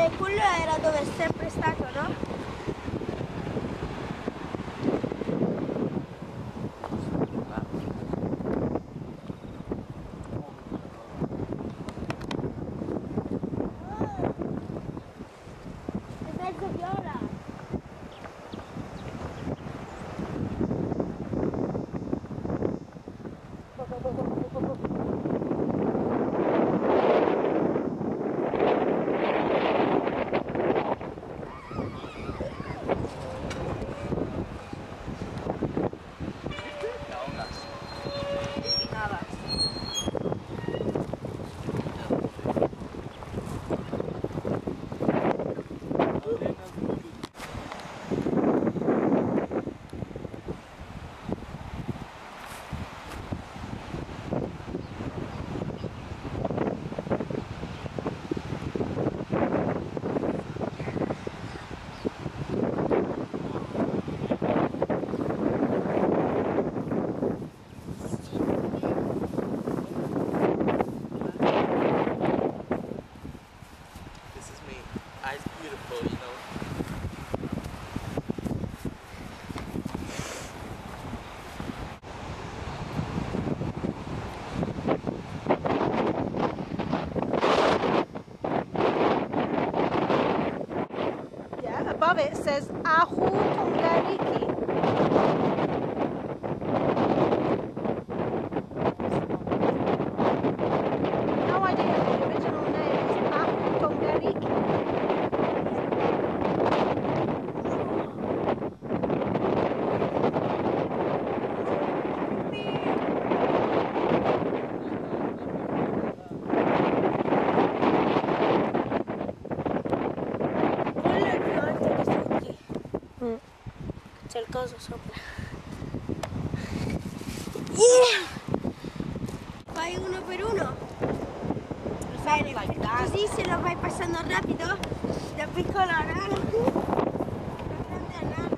quello era dove è sempre stato, no? È mezzo viola. Above it says Ahu Tongariki. No idea, the original name is Ahu Tongariki. C'è il coso sopra. Fai uno per uno. Bene, così se lo vai passando rapido, da piccolo a nano, da grande a nano.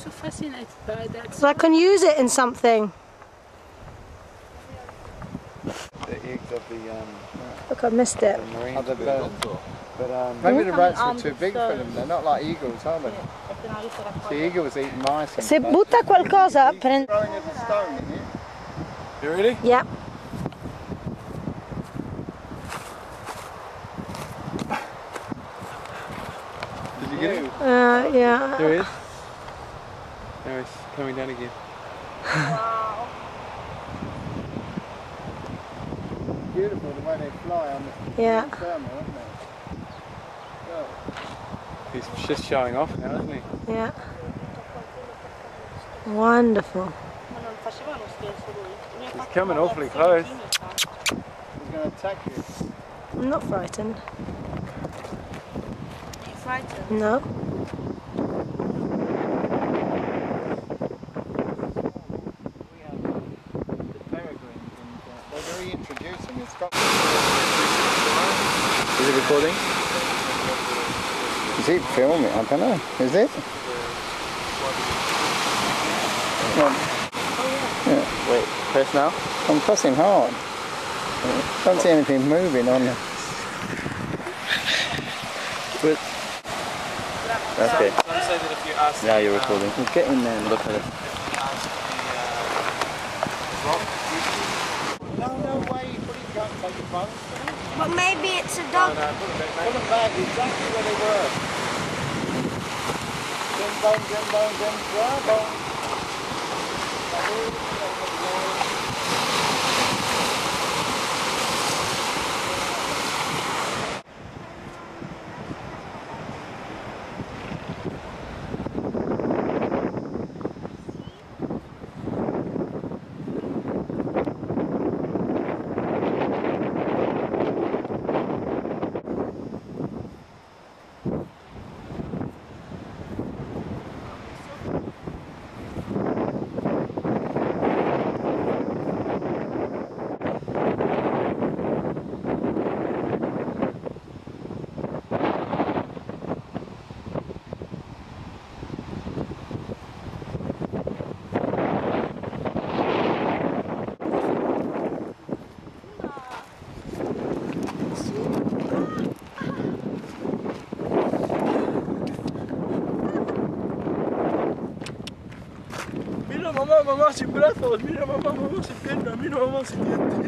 so fascinated by that. So I can use it in something. The eggs of the Look, I missed it. marine birds. But maybe the rats were too big for them. They're not like eagles, are they? The eagles eat mice and Se stuff. butta qualcosa, Throwing at the stone in here. You ready? Yeah. Did you get it? Yeah. There he is. Now he's coming down again. Wow. Beautiful the way they fly on the Yeah. thermal, isn't it? He's just showing off now, isn't he? Yeah. Wonderful. He's coming awfully close. He's going to attack you. I'm not frightened. Are you frightened? No. They're very introducing. It's got... Is it recording? Is it filming? I don't know. Is it? Yeah. Wait, press now? I'm pressing hard. Don't see anything moving on there. But that's okay. Now you're recording. Get in there and look at it. No way, put it down, take your phone. But maybe it's a dog. Put them back exactly where they were. Jim bone. Mamá sin brazos, mira mamá sin piernas, mira mamá sin dientes.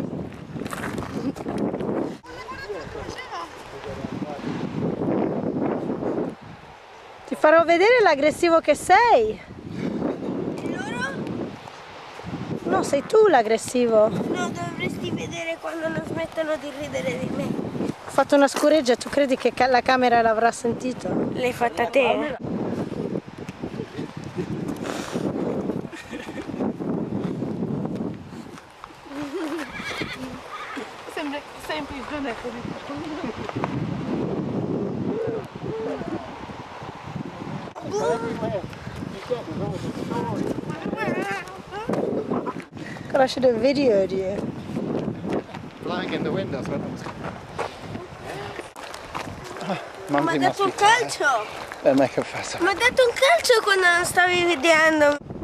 Ti farò vedere l'aggressivo che sei. Loro? No, sei tu l'aggressivo. No, dovresti vedere quando non smettono di ridere di me. Ho fatto una scureggia, tu credi che la camera l'avrà sentito? L'hai fatta te? Sempre non è così. God, I should have videoed you. Blowing in the windows. Ma ha dato un calcio! Per me che fa. Ma ha dato un calcio quando non stavi vedendo!